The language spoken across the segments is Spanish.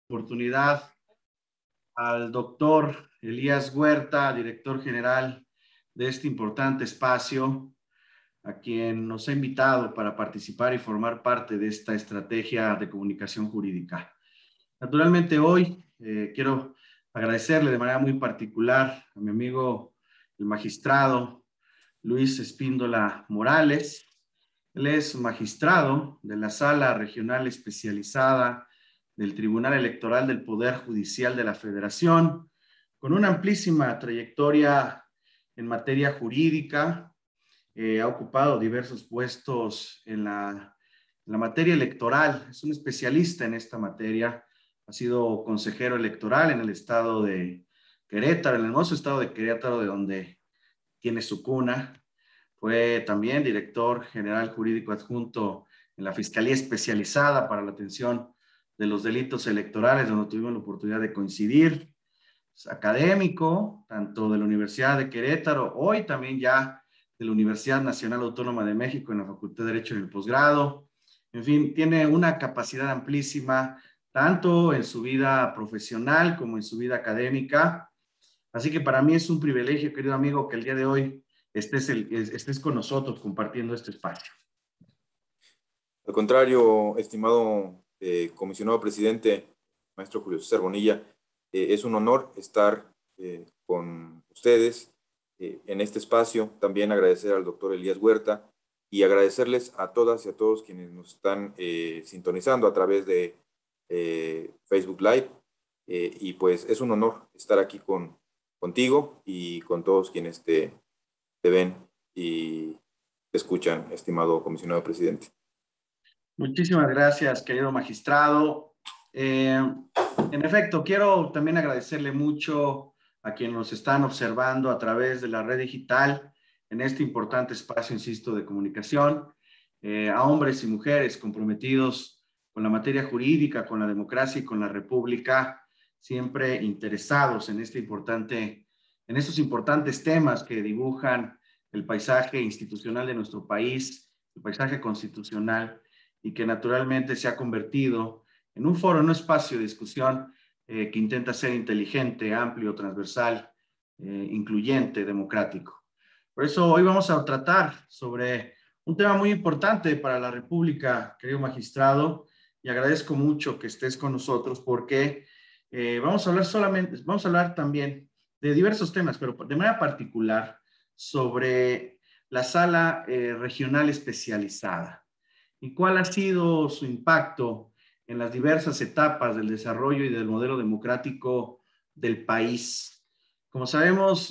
Oportunidad al doctor Elías Huerta, director general de este importante espacio, a quien nos ha invitado para participar y formar parte de esta estrategia de comunicación jurídica. Naturalmente hoy quiero agradecerle de manera muy particular a mi amigo el magistrado Luis Espíndola Morales. Él es magistrado de la Sala Regional Especializada del Tribunal Electoral del Poder Judicial de la Federación, con una amplísima trayectoria en materia jurídica. Ha ocupado diversos puestos en la materia electoral. Es un especialista en esta materia. Ha sido consejero electoral en el estado de Querétaro, en el hermoso estado de Querétaro, de donde tiene su cuna. Fue también director general jurídico adjunto en la Fiscalía Especializada para la Atención de los Delitos Electorales, donde tuvimos la oportunidad de coincidir. Es académico, tanto de la Universidad de Querétaro, hoy también ya de la Universidad Nacional Autónoma de México en la Facultad de Derecho en el posgrado. En fin, tiene una capacidad amplísima, tanto en su vida profesional como en su vida académica. Así que para mí es un privilegio, querido amigo, que el día de hoy estés con nosotros compartiendo este espacio. Al contrario, estimado comisionado presidente, maestro Julio César Bonilla, es un honor estar con ustedes en este espacio. También agradecer al doctor Elías Huerta y agradecerles a todas y a todos quienes nos están sintonizando a través de Facebook Live. Y pues es un honor estar aquí contigo y con todos quienes te ven y te escuchan, estimado comisionado presidente. Muchísimas gracias, querido magistrado. En efecto, quiero también agradecerle mucho a quienes nos están observando a través de la red digital en este importante espacio, insisto, de comunicación, a hombres y mujeres comprometidos con la materia jurídica, con la democracia y con la república, siempre interesados en estos importantes temas que dibujan el paisaje institucional de nuestro país, el paisaje constitucional, y que naturalmente se ha convertido en un foro, en un espacio de discusión que intenta ser inteligente, amplio, transversal, incluyente, democrático. Por eso hoy vamos a tratar sobre un tema muy importante para la República, querido magistrado, y agradezco mucho que estés con nosotros porque vamos a hablar también de diversos temas, pero de manera particular sobre la Sala Regional Especializada y cuál ha sido su impacto en las diversas etapas del desarrollo y del modelo democrático del país. Como sabemos,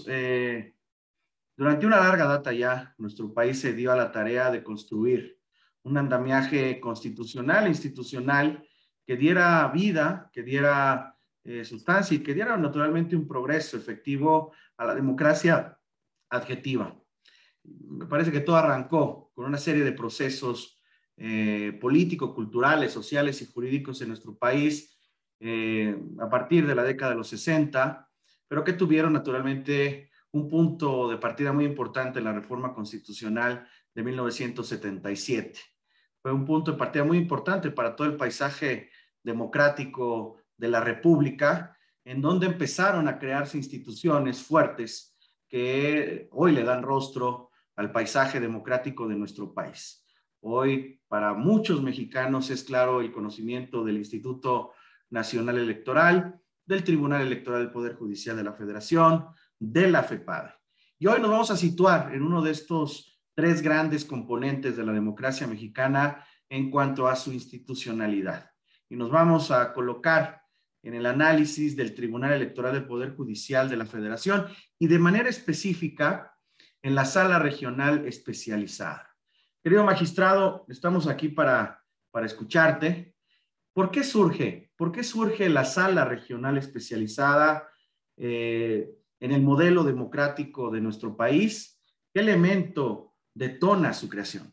durante una larga data ya, nuestro país se dio a la tarea de construir un andamiaje constitucional e institucional que diera vida, que diera sustancia y que diera naturalmente un progreso efectivo a la democracia adjetiva. Me parece que todo arrancó con una serie de procesos políticos, culturales, sociales y jurídicos en nuestro país a partir de la década de los 60, pero que tuvieron naturalmente un punto de partida muy importante en la reforma constitucional de 1977. Fue un punto de partida muy importante para todo el paisaje democrático de la República, en donde empezaron a crearse instituciones fuertes que hoy le dan rostro al paisaje democrático de nuestro país. Hoy, para muchos mexicanos, es claro el conocimiento del Instituto Nacional Electoral, del Tribunal Electoral del Poder Judicial de la Federación, de la FEPADE. Y hoy nos vamos a situar en uno de estos tres grandes componentes de la democracia mexicana en cuanto a su institucionalidad. Y nos vamos a colocar en el análisis del Tribunal Electoral del Poder Judicial de la Federación y de manera específica en la Sala Regional Especializada. Querido magistrado, estamos aquí para escucharte. ¿Por qué surge? ¿Por qué surge la Sala Regional Especializada en el modelo democrático de nuestro país? ¿Qué elemento detona su creación?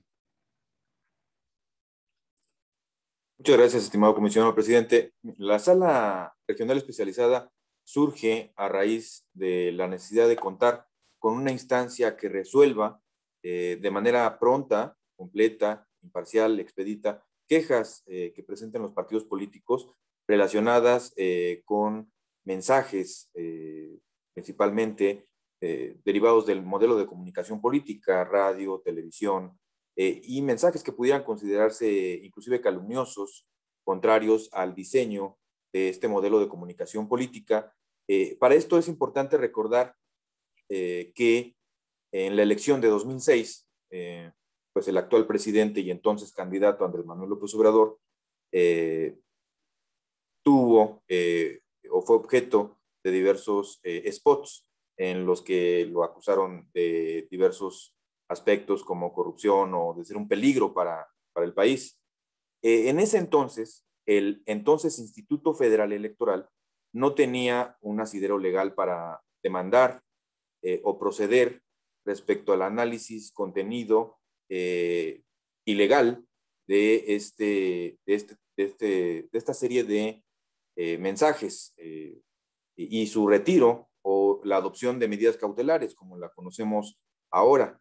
Muchas gracias, estimado comisionado presidente. La Sala Regional Especializada surge a raíz de la necesidad de contar con una instancia que resuelva de manera pronta, completa, imparcial, expedita, quejas que presenten los partidos políticos relacionadas con mensajes principalmente derivados del modelo de comunicación política, radio, televisión, y mensajes que pudieran considerarse inclusive calumniosos, contrarios al diseño de este modelo de comunicación política. Para esto es importante recordar que en la elección de 2006, pues el actual presidente y entonces candidato Andrés Manuel López Obrador tuvo o fue objeto de diversos spots en los que lo acusaron de diversos aspectos como corrupción o de ser un peligro para el país. En ese entonces, el entonces Instituto Federal Electoral no tenía un asidero legal para demandar o proceder respecto al análisis contenido ilegal de esta serie de mensajes y su retiro o la adopción de medidas cautelares, como la conocemos ahora.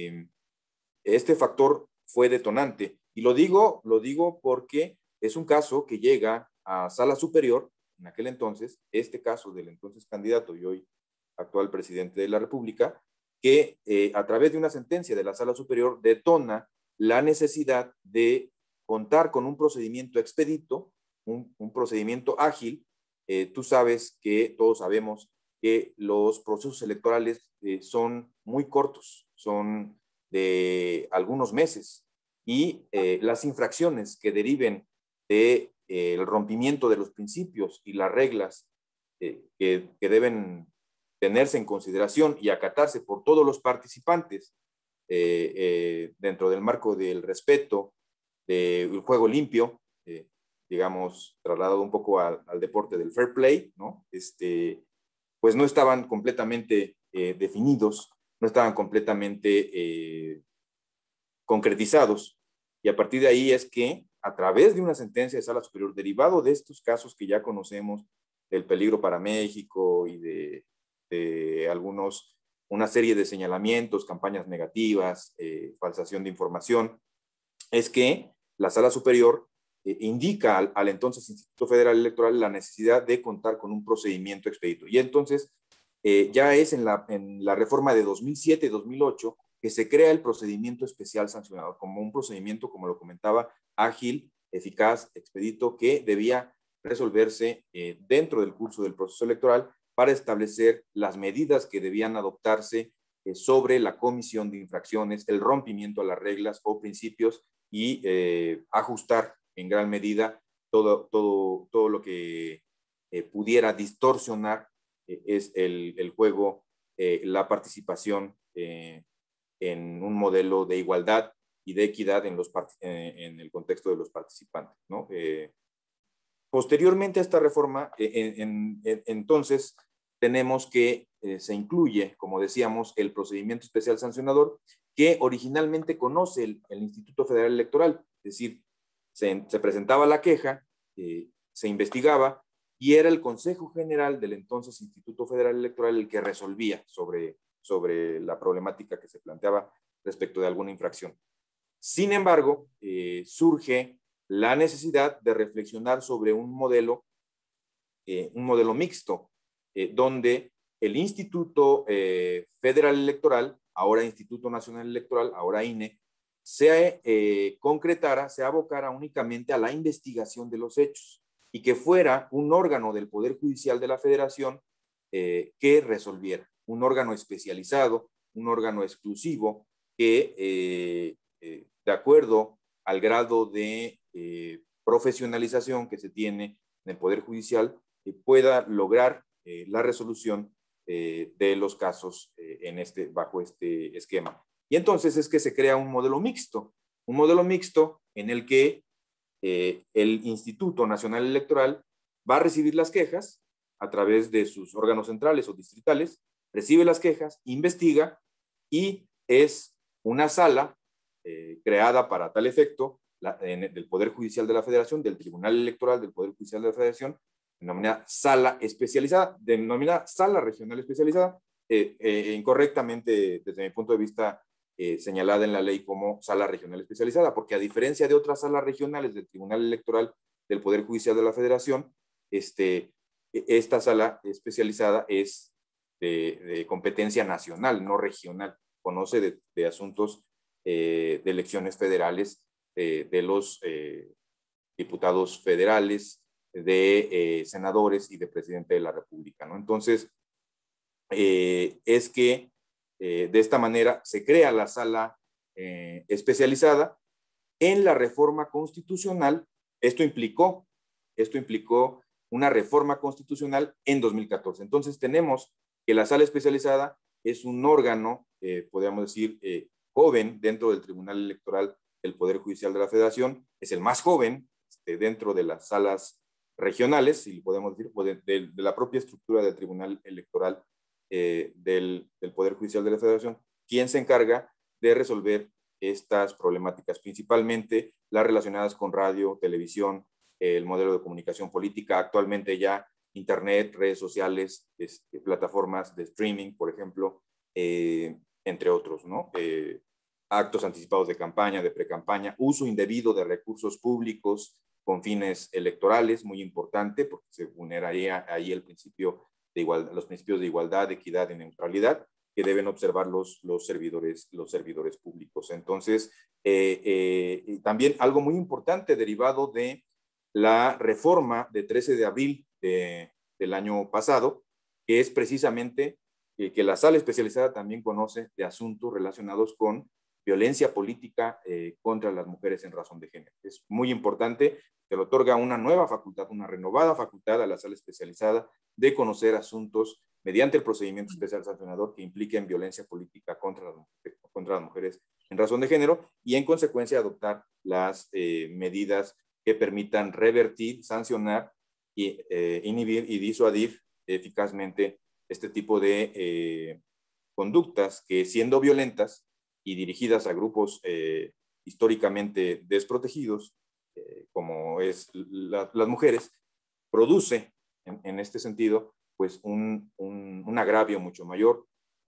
Este factor fue detonante. Y lo digo porque es un caso que llega a Sala Superior, en aquel entonces, este caso del entonces candidato y hoy actual presidente de la República, que a través de una sentencia de la Sala Superior detona la necesidad de contar con un procedimiento expedito, un procedimiento ágil. Tú sabes que, todos sabemos que los procesos electorales son muy cortos, son de algunos meses, y las infracciones que deriven de el rompimiento de los principios y las reglas que deben tenerse en consideración y acatarse por todos los participantes dentro del marco del respeto, del juego limpio, digamos, trasladado un poco al deporte del fair play, ¿no? Pues no estaban completamente definidos, no estaban completamente concretizados. Y a partir de ahí es que, a través de una sentencia de Sala Superior, derivado de estos casos que ya conocemos, del peligro para México y de algunos, una serie de señalamientos, campañas negativas, falsación de información, es que la Sala Superior indica al entonces Instituto Federal Electoral la necesidad de contar con un procedimiento expedito. Y entonces ya es en la reforma de 2007-2008 que se crea el procedimiento especial sancionador como un procedimiento, como lo comentaba, ágil, eficaz, expedito, que debía resolverse dentro del curso del proceso electoral para establecer las medidas que debían adoptarse sobre la comisión de infracciones, el rompimiento a las reglas o principios y ajustar en gran medida todo lo que pudiera distorsionar es el juego, la participación en un modelo de igualdad y de equidad en el contexto de los participantes, ¿no? Posteriormente a esta reforma, entonces tenemos que se incluye, como decíamos, el procedimiento especial sancionador que originalmente conoce el Instituto Federal Electoral, es decir, se presentaba la queja, se investigaba y era el Consejo General del entonces Instituto Federal Electoral el que resolvía sobre la problemática que se planteaba respecto de alguna infracción. Sin embargo, surge la necesidad de reflexionar sobre un modelo mixto, donde el Instituto Federal Electoral, ahora Instituto Nacional Electoral, ahora INE, se concretara, se abocara únicamente a la investigación de los hechos y que fuera un órgano del Poder Judicial de la Federación que resolviera, un órgano especializado, un órgano exclusivo que, de acuerdo al grado de profesionalización que se tiene en el Poder Judicial, pueda lograr la resolución de los casos bajo este esquema. Y entonces es que se crea un modelo mixto en el que el Instituto Nacional Electoral va a recibir las quejas a través de sus órganos centrales o distritales, recibe las quejas, investiga y es una sala creada para tal efecto del Poder Judicial de la Federación, del Tribunal Electoral del Poder Judicial de la Federación, denominada sala especializada, denominada sala regional especializada, incorrectamente desde mi punto de vista señalada en la ley como sala regional especializada, porque a diferencia de otras salas regionales del Tribunal Electoral del Poder Judicial de la Federación, esta sala especializada es de competencia nacional, no regional. Conoce de asuntos de elecciones federales, de los diputados federales, de senadores y de presidente de la República, ¿no? Entonces, es que de esta manera se crea la sala especializada. En la reforma constitucional, esto implicó una reforma constitucional en 2014. Entonces tenemos que la sala especializada es un órgano, podríamos decir, joven dentro del Tribunal Electoral del Poder Judicial de la Federación, es el más joven dentro de las salas regionales, si podemos decir, de la propia estructura del Tribunal Electoral del Poder Judicial de la Federación, quien se encarga de resolver estas problemáticas, principalmente las relacionadas con radio, televisión, el modelo de comunicación política, actualmente ya internet, redes sociales, plataformas de streaming, por ejemplo, entre otros, ¿no? Actos anticipados de campaña, de precampaña, uso indebido de recursos públicos con fines electorales, muy importante, porque se vulneraría ahí el principio de igualdad, los principios de igualdad, equidad y neutralidad que deben observar los servidores públicos. Entonces, también algo muy importante derivado de la reforma de 13 de abril del año pasado, que es precisamente que la sala especializada también conoce de asuntos relacionados con violencia política contra las mujeres en razón de género. Es muy importante, se le otorga una nueva facultad, una renovada facultad a la sala especializada de conocer asuntos mediante el procedimiento especial sancionador que impliquen violencia política contra las mujeres en razón de género y en consecuencia adoptar las medidas que permitan revertir, sancionar, inhibir y disuadir eficazmente este tipo de conductas que, siendo violentas y dirigidas a grupos históricamente desprotegidos, como es las mujeres, produce en este sentido pues un agravio mucho mayor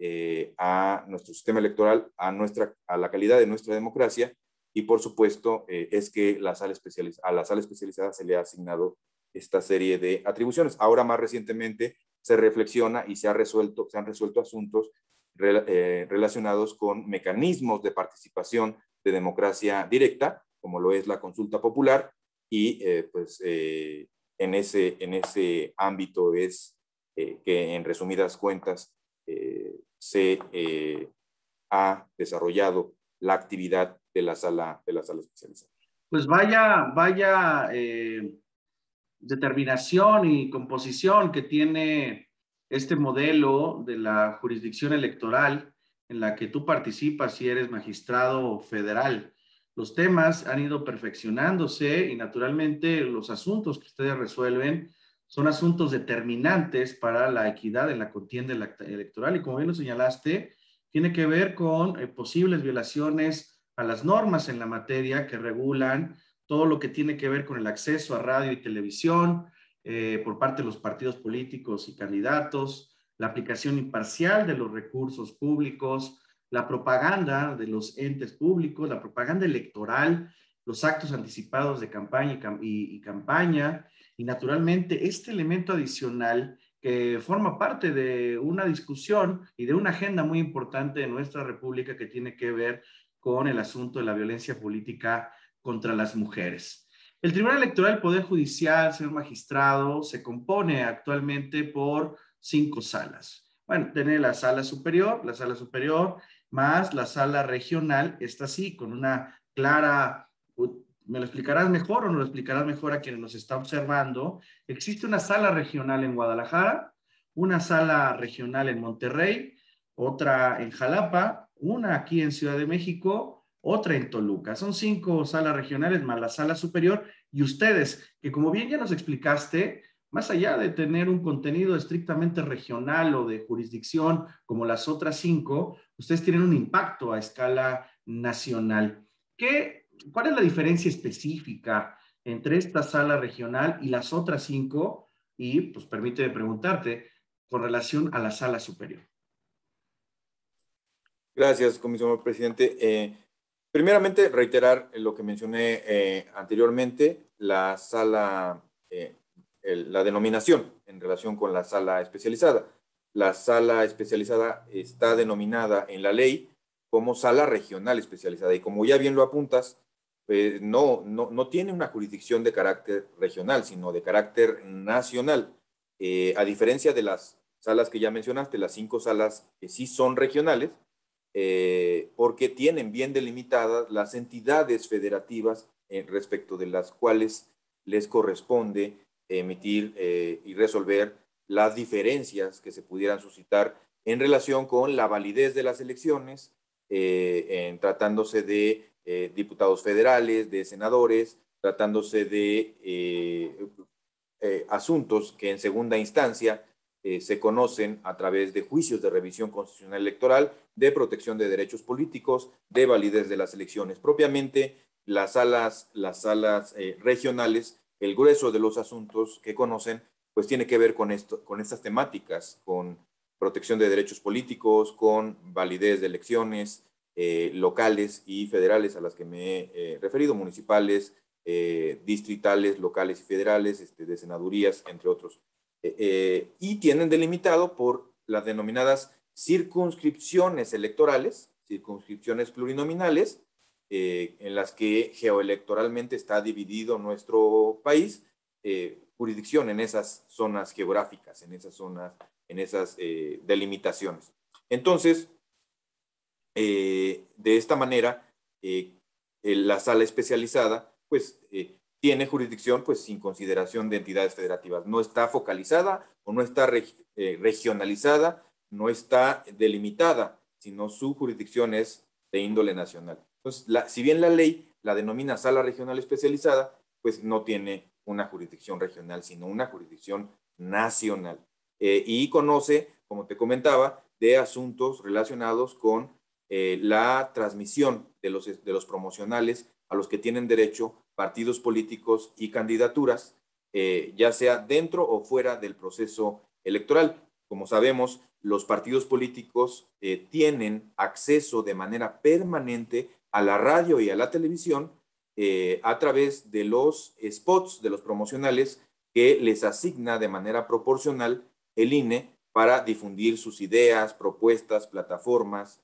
a nuestro sistema electoral, a la calidad de nuestra democracia, y por supuesto es que a la sala especializada se le ha asignado esta serie de atribuciones. Ahora más recientemente se reflexiona y se han resuelto asuntos relacionados con mecanismos de participación de democracia directa, como lo es la consulta popular, y en ese ámbito es que en resumidas cuentas se ha desarrollado la actividad de la sala especializada. Pues vaya determinación y composición que tiene este modelo de la jurisdicción electoral en la que tú participas si eres magistrado federal. Los temas han ido perfeccionándose y naturalmente los asuntos que ustedes resuelven son asuntos determinantes para la equidad en la contienda electoral y como bien lo señalaste, tiene que ver con posibles violaciones a las normas en la materia que regulan todo lo que tiene que ver con el acceso a radio y televisión por parte de los partidos políticos y candidatos, la aplicación imparcial de los recursos públicos, la propaganda de los entes públicos, la propaganda electoral, los actos anticipados de campaña y campaña, y naturalmente este elemento adicional que forma parte de una discusión y de una agenda muy importante de nuestra República que tiene que ver con el asunto de la violencia política contra las mujeres. El Tribunal Electoral del Poder Judicial, señor magistrado, se compone actualmente por 5 salas. Bueno, tiene la sala superior más la sala regional, está así, con una clara, ¿me lo explicarás mejor o no lo explicarás mejor a quienes nos está observando? Existe una sala regional en Guadalajara, una sala regional en Monterrey, otra en Jalapa, una aquí en Ciudad de México, otra en Toluca. Son 5 salas regionales más la sala superior y ustedes, que como bien ya nos explicaste, más allá de tener un contenido estrictamente regional o de jurisdicción como las otras 5, ustedes tienen un impacto a escala nacional. ¿Cuál es la diferencia específica entre esta sala regional y las otras 5? Y pues permíteme preguntarte con relación a la sala superior. Gracias, comisionado presidente. Primeramente, reiterar lo que mencioné anteriormente. la sala, la denominación en relación con la sala especializada. La sala especializada está denominada en la ley como sala regional especializada y como ya bien lo apuntas, no tiene una jurisdicción de carácter regional, sino de carácter nacional. A diferencia de las salas que ya mencionaste, las 5 salas que sí son regionales, porque tienen bien delimitadas las entidades federativas respecto de las cuales les corresponde emitir y resolver las diferencias que se pudieran suscitar en relación con la validez de las elecciones, en tratándose de diputados federales, de senadores, tratándose de asuntos que en segunda instancia se conocen a través de juicios de revisión constitucional electoral, de protección de derechos políticos, de validez de las elecciones. Propiamente, las salas regionales, el grueso de los asuntos que conocen, pues tiene que ver con estas temáticas, con protección de derechos políticos, con validez de elecciones locales y federales a las que me he referido, municipales, distritales, locales y federales, de senadurías, entre otros. Y tienen delimitado por las denominadas circunscripciones electorales, circunscripciones plurinominales, en las que geoelectoralmente está dividido nuestro país, jurisdicción en esas zonas geográficas, en esas delimitaciones. Entonces, de esta manera, la sala especializada, pues, tiene jurisdicción, pues, sin consideración de entidades federativas. No está focalizada o no está regionalizada, no está delimitada, sino su jurisdicción es de índole nacional. Entonces, si bien la ley la denomina sala regional especializada, pues no tiene una jurisdicción regional, sino una jurisdicción nacional. Y conoce, como te comentaba, de asuntos relacionados con la transmisión de los promocionales a los que tienen derecho partidos políticos y candidaturas, ya sea dentro o fuera del proceso electoral. Como sabemos, los partidos políticos tienen acceso de manera permanente a la radio y a la televisión a través de los spots, de los promocionales que les asigna de manera proporcional el INE para difundir sus ideas, propuestas, plataformas,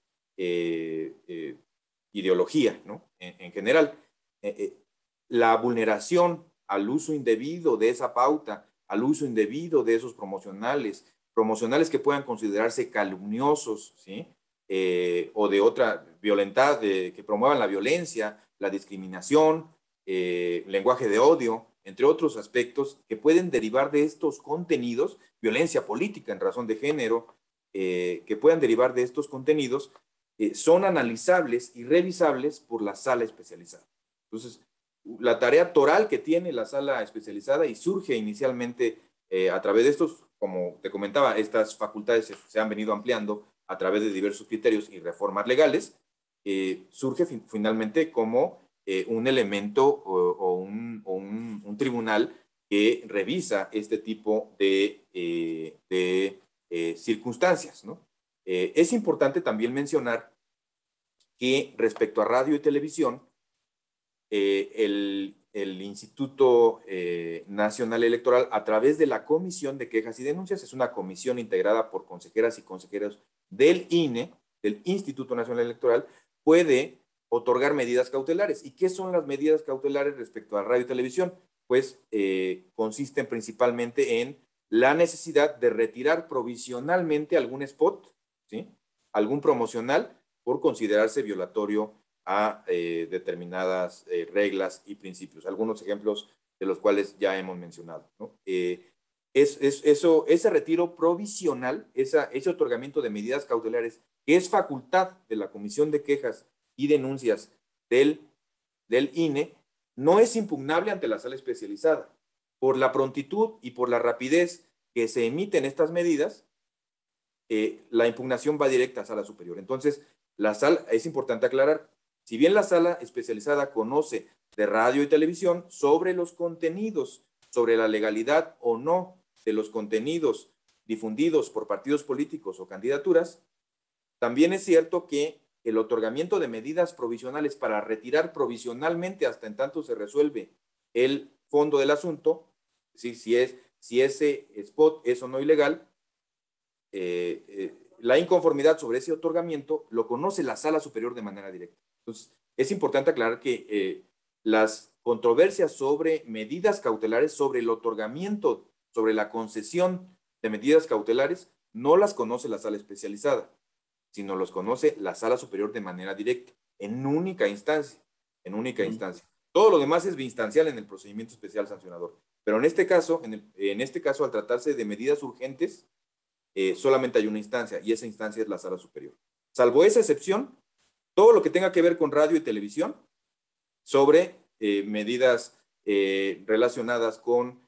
ideología, ¿no? En general. La vulneración al uso indebido de esa pauta, al uso indebido de esos promocionales que puedan considerarse calumniosos, ¿sí? O de otra violentar, que promuevan la violencia, la discriminación, lenguaje de odio, entre otros aspectos que pueden derivar de estos contenidos, violencia política en razón de género, que puedan derivar de estos contenidos, son analizables y revisables por la sala especializada. Entonces, la tarea toral que tiene la sala especializada y surge inicialmente a través de estos, como te comentaba, estas facultades se han venido ampliando a través de diversos criterios y reformas legales, surge finalmente como un elemento o un tribunal que revisa este tipo de circunstancias, ¿no? Es importante también mencionar que respecto a radio y televisión, el Instituto Nacional Electoral, a través de la Comisión de Quejas y Denuncias, es una comisión integrada por consejeras y consejeros del INE, del Instituto Nacional Electoral, puede otorgar medidas cautelares. ¿Y qué son las medidas cautelares respecto a radio y televisión? Pues consisten principalmente en la necesidad de retirar provisionalmente algún spot, ¿sí? Algún promocional por considerarse violatorio a determinadas reglas y principios. Algunos ejemplos de los cuales ya hemos mencionado, ¿no? Ese retiro provisional, ese otorgamiento de medidas cautelares, que es facultad de la Comisión de Quejas y Denuncias del INE, no es impugnable ante la sala especializada. Por la prontitud y por la rapidez que se emiten estas medidas, la impugnación va directa a sala superior. Entonces, la sala, es importante aclarar, si bien la sala especializada conoce de radio y televisión sobre los contenidos, sobre la legalidad o no de los contenidos difundidos por partidos políticos o candidaturas, también es cierto que el otorgamiento de medidas provisionales para retirar provisionalmente hasta en tanto se resuelve el fondo del asunto, ¿sí? Si ese spot es o no ilegal, la inconformidad sobre ese otorgamiento lo conoce la Sala Superior de manera directa. Entonces, es importante aclarar que las controversias sobre medidas cautelares, sobre el otorgamiento, sobre la concesión de medidas cautelares, no las conoce la sala especializada, sino los conoce la Sala Superior de manera directa, en única instancia, en única instancia. Todo lo demás es biinstancial en el procedimiento especial sancionador. Pero en este caso, en este caso, al tratarse de medidas urgentes, solamente hay una instancia, y esa instancia es la Sala Superior. Salvo esa excepción, todo lo que tenga que ver con radio y televisión, sobre medidas relacionadas con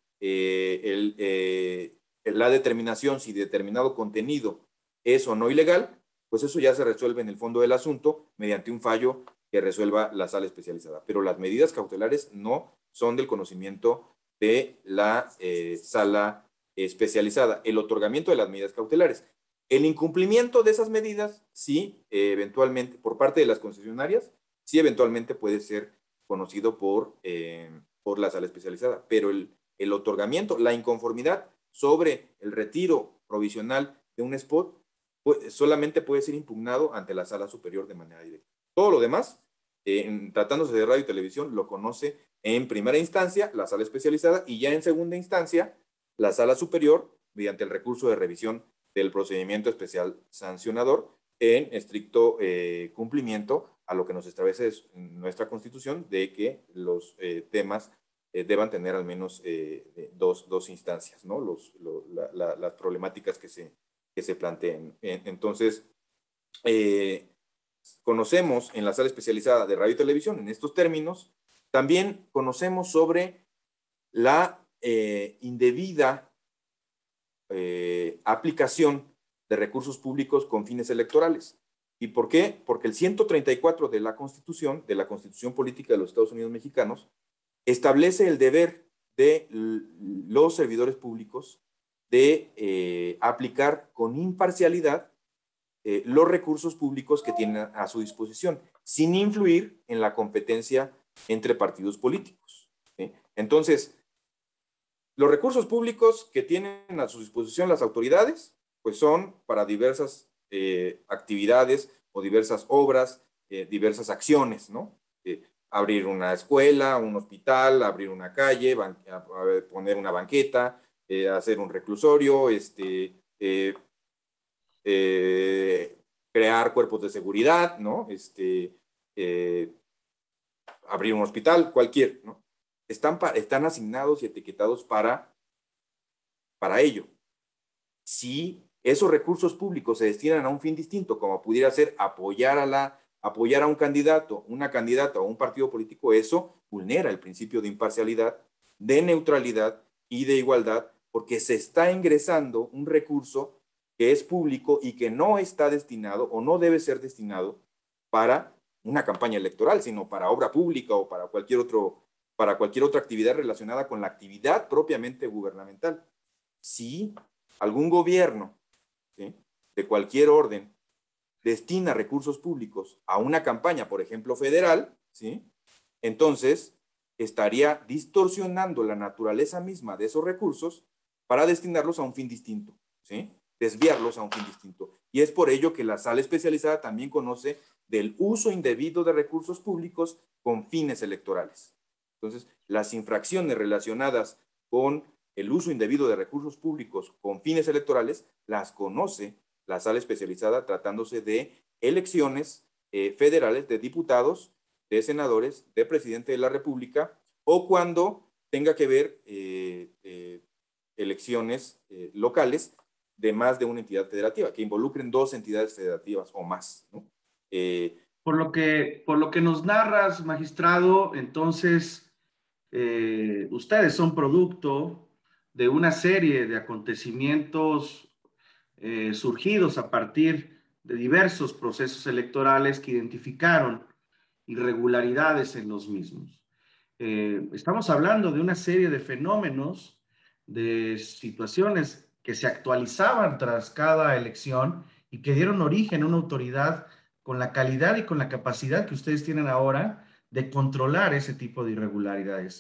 la determinación si determinado contenido es o no ilegal, pues eso ya se resuelve en el fondo del asunto mediante un fallo que resuelva la sala especializada. Pero las medidas cautelares no son del conocimiento de la sala especializada. El otorgamiento de las medidas cautelares. El incumplimiento de esas medidas, sí, eventualmente, por parte de las concesionarias, sí, eventualmente puede ser conocido por la sala especializada, pero el otorgamiento, la inconformidad sobre el retiro provisional de un spot, pues, solamente puede ser impugnado ante la Sala Superior de manera directa. Todo lo demás, tratándose de radio y televisión, lo conoce en primera instancia la sala especializada y ya en segunda instancia la Sala Superior mediante el recurso de revisión del procedimiento especial sancionador en estricto cumplimiento a lo que nos establece nuestra Constitución de que los temas deban tener al menos dos instancias, ¿no? Las problemáticas que se planteen. Entonces, conocemos en la sala especializada de radio y televisión, en estos términos, también conocemos sobre la indebida aplicación de recursos públicos con fines electorales. ¿Y por qué? Porque el 134 de la Constitución Política de los Estados Unidos Mexicanos, establece el deber de los servidores públicos de aplicar con imparcialidad los recursos públicos que tienen a su disposición, sin influir en la competencia entre partidos políticos. ¿Sí? Entonces, los recursos públicos que tienen a su disposición las autoridades, pues son para diversas actividades o diversas obras, diversas acciones, ¿no? Abrir una escuela, un hospital, abrir una calle, poner una banqueta, hacer un reclusorio, crear cuerpos de seguridad, ¿no? Abrir un hospital, cualquier, ¿no? Están asignados y etiquetados para ello. Si esos recursos públicos se destinan a un fin distinto, como pudiera ser apoyar a un candidato, una candidata o un partido político, eso vulnera el principio de imparcialidad, de neutralidad y de igualdad, porque se está ingresando un recurso que es público y que no está destinado o no debe ser destinado para una campaña electoral, sino para obra pública o para cualquier otra actividad relacionada con la actividad propiamente gubernamental. Si algún gobierno, ¿sí?, de cualquier orden destina recursos públicos a una campaña, por ejemplo, federal, ¿sí?, entonces estaría distorsionando la naturaleza misma de esos recursos para destinarlos a un fin distinto, ¿sí?, desviarlos a un fin distinto. Y es por ello que la sala especializada también conoce del uso indebido de recursos públicos con fines electorales. Entonces, las infracciones relacionadas con el uso indebido de recursos públicos con fines electorales las conoce la sala especializada tratándose de elecciones federales de diputados, de senadores, de presidente de la República o cuando tenga que ver elecciones locales de más de una entidad federativa, que involucren dos entidades federativas o más, ¿no? Por lo que nos narras, magistrado, entonces ustedes son producto de una serie de acontecimientos surgidos a partir de diversos procesos electorales que identificaron irregularidades en los mismos. Estamos hablando de una serie de fenómenos, de situaciones que se actualizaban tras cada elección y que dieron origen a una autoridad con la calidad y con la capacidad que ustedes tienen ahora de controlar ese tipo de irregularidades.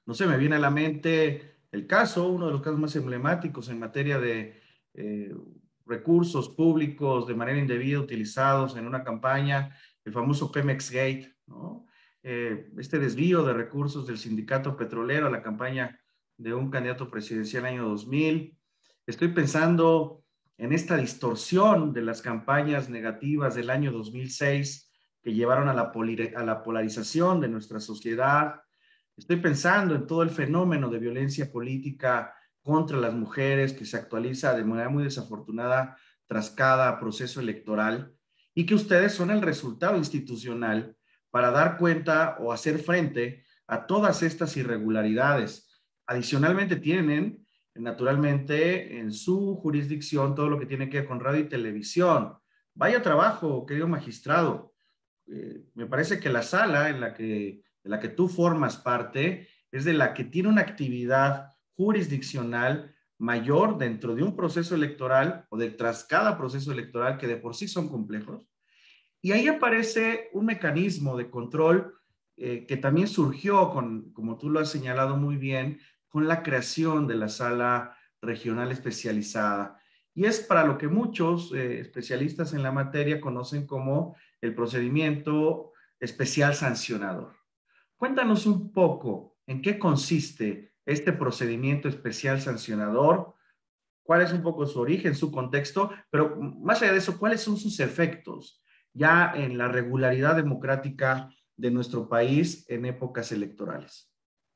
No sé, me viene a la mente el caso, uno de los casos más emblemáticos en materia de eh, recursos públicos de manera indebida utilizados en una campaña, el famoso Pemex Gate, ¿no? Este desvío de recursos del sindicato petrolero a la campaña de un candidato presidencial en el año 2000. Estoy pensando en esta distorsión de las campañas negativas del año 2006 que llevaron a la polarización de nuestra sociedad. Estoy pensando en todo el fenómeno de violencia política contra las mujeres que se actualiza de manera muy desafortunada tras cada proceso electoral y que ustedes son el resultado institucional para dar cuenta o hacer frente a todas estas irregularidades. Adicionalmente tienen, naturalmente, en su jurisdicción todo lo que tiene que ver con radio y televisión. Vaya trabajo, querido magistrado. Me parece que la sala de la que tú formas parte es de la que tiene una actividad jurisdiccional mayor dentro de un proceso electoral o detrás cada proceso electoral que de por sí son complejos. Y ahí aparece un mecanismo de control que también surgió, como tú lo has señalado muy bien, con la creación de la sala regional especializada. Y es para lo que muchos especialistas en la materia conocen como el procedimiento especial sancionador. Cuéntanos un poco en qué consiste este procedimiento especial sancionador, cuál es un poco su origen, su contexto, pero más allá de eso, cuáles son sus efectos ya en la regularidad democrática de nuestro país en épocas electorales.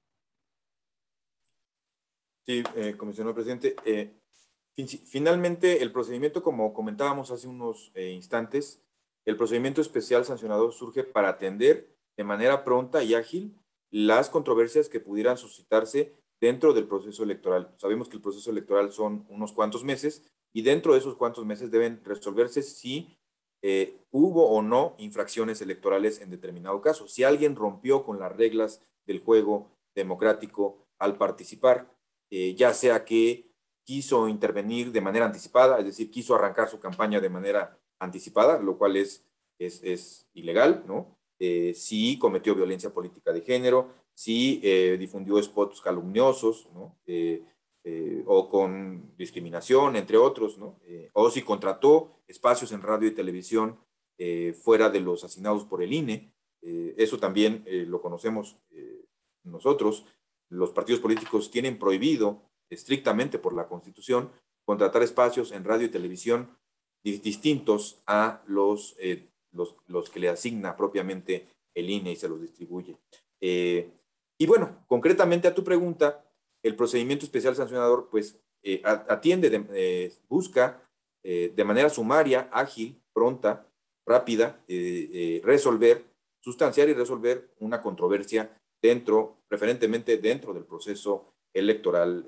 Sí, comisionado presidente. Finalmente, el procedimiento, como comentábamos hace unos instantes, el procedimiento especial sancionador surge para atender de manera pronta y ágil las controversias que pudieran suscitarse dentro del proceso electoral. Sabemos que el proceso electoral son unos cuantos meses y dentro de esos cuantos meses deben resolverse si hubo o no infracciones electorales en determinado caso. Si alguien rompió con las reglas del juego democrático al participar, ya sea que quiso intervenir de manera anticipada, es decir, quiso arrancar su campaña de manera anticipada, lo cual es ilegal, ¿no? Si cometió violencia política de género, si difundió spots calumniosos, ¿no? O con discriminación, entre otros, ¿no? O si contrató espacios en radio y televisión fuera de los asignados por el INE. Eso también lo conocemos nosotros. Los partidos políticos tienen prohibido estrictamente por la Constitución contratar espacios en radio y televisión distintos a los que le asigna propiamente el INE y se los distribuye. Y bueno, concretamente a tu pregunta, el procedimiento especial sancionador pues atiende, busca de manera sumaria, ágil, pronta, rápida, resolver, sustanciar y resolver una controversia preferentemente dentro del proceso electoral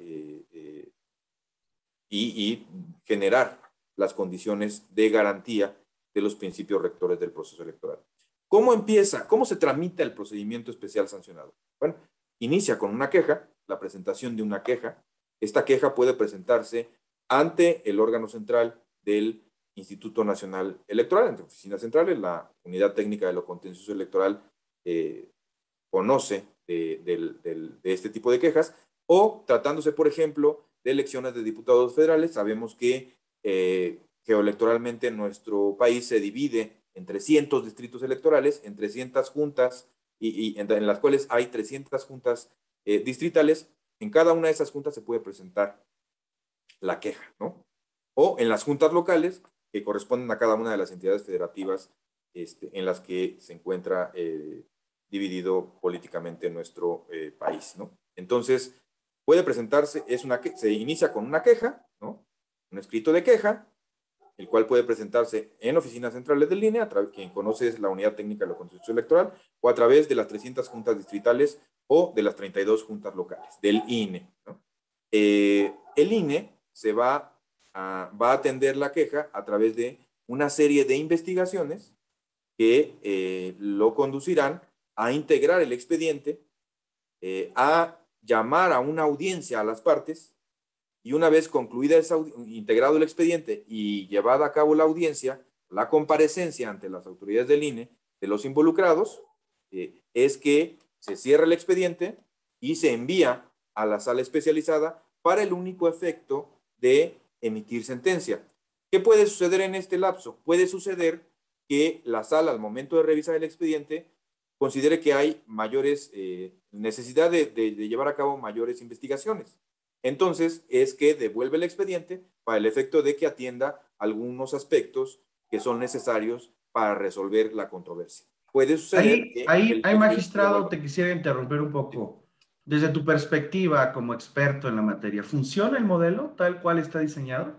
y generar las condiciones de garantía de los principios rectores del proceso electoral. ¿Cómo empieza? ¿Cómo se tramita el procedimiento especial sancionado? Bueno, inicia con una queja, la presentación de una queja. Esta queja puede presentarse ante el órgano central del Instituto Nacional Electoral, entre oficinas centrales, la Unidad Técnica de lo Contencioso Electoral conoce de este tipo de quejas, o tratándose, por ejemplo, de elecciones de diputados federales. Sabemos que geoelectoralmente nuestro país se divide en 300 distritos electorales, en 300 juntas, y en las cuales hay 300 juntas distritales. En cada una de esas juntas se puede presentar la queja, ¿no? O en las juntas locales, que corresponden a cada una de las entidades federativas en las que se encuentra dividido políticamente nuestro país, ¿no? Entonces, puede presentarse, se inicia con una queja, ¿no? Un escrito de queja, el cual puede presentarse en oficinas centrales del INE, quien conoce es la Unidad Técnica de la Constitución Electoral, o a través de las 300 juntas distritales o de las 32 juntas locales del INE, ¿no? El INE va a atender la queja a través de una serie de investigaciones que lo conducirán a integrar el expediente, a llamar a una audiencia a las partes, y una vez concluida integrado el expediente y llevada a cabo la audiencia, la comparecencia ante las autoridades del INE de los involucrados, es que se cierra el expediente y se envía a la sala especializada para el único efecto de emitir sentencia. ¿Qué puede suceder en este lapso? Puede suceder que la sala, al momento de revisar el expediente, considere que hay mayores necesidad de llevar a cabo mayores investigaciones. Entonces, es que devuelve el expediente para el efecto de que atienda algunos aspectos que son necesarios para resolver la controversia. Puede suceder que el expediente se Magistrado, devuelva. te quisiera interrumpir un poco. Desde tu perspectiva como experto en la materia, ¿funciona el modelo tal cual está diseñado?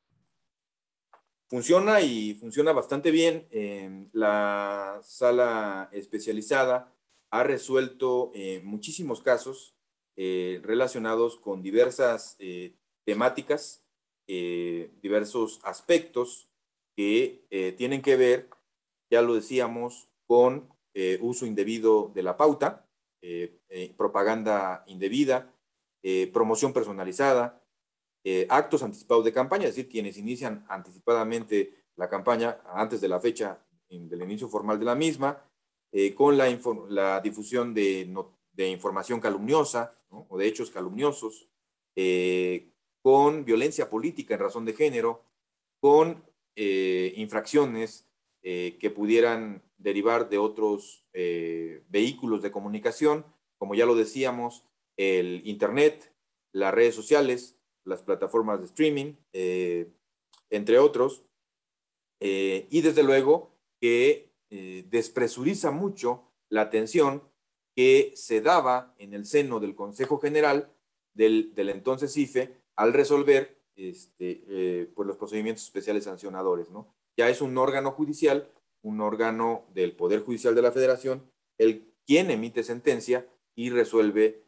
Funciona y funciona bastante bien. La sala especializada ha resuelto muchísimos casos relacionados con diversas temáticas, diversos aspectos que tienen que ver, ya lo decíamos, con uso indebido de la pauta, propaganda indebida, promoción personalizada, actos anticipados de campaña, es decir, quienes inician anticipadamente la campaña antes de la fecha del inicio formal de la misma, con la difusión de información calumniosa, ¿no? O de hechos calumniosos, con violencia política en razón de género, con infracciones que pudieran derivar de otros vehículos de comunicación, como ya lo decíamos, el Internet, las redes sociales, las plataformas de streaming, entre otros, y desde luego que despresuriza mucho la atención que se daba en el seno del Consejo General del entonces IFE al resolver pues los procedimientos especiales sancionadores, ¿no? Ya es un órgano judicial, un órgano del Poder Judicial de la Federación, quien emite sentencia y resuelve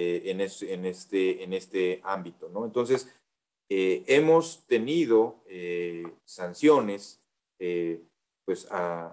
en este ámbito, ¿no? Entonces, hemos tenido sanciones pues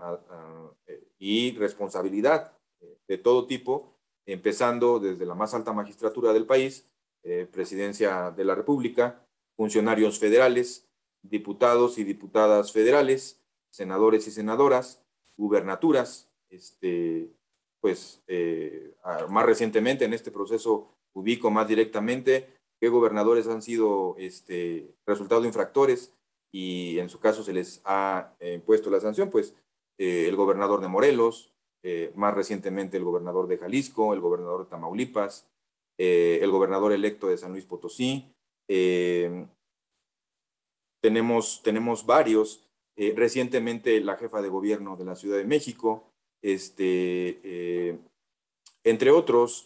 y responsabilidad de todo tipo, empezando desde la más alta magistratura del país, Presidencia de la República, funcionarios federales, diputados y diputadas federales, senadores y senadoras, gubernaturas, pues más recientemente en este proceso ubico más directamente qué gobernadores han sido resultado infractores y en su caso se les ha impuesto la sanción, pues el gobernador de Morelos, más recientemente el gobernador de Jalisco, el gobernador de Tamaulipas, el gobernador electo de San Luis Potosí. Tenemos varios. Recientemente la jefa de gobierno de la Ciudad de México, entre otros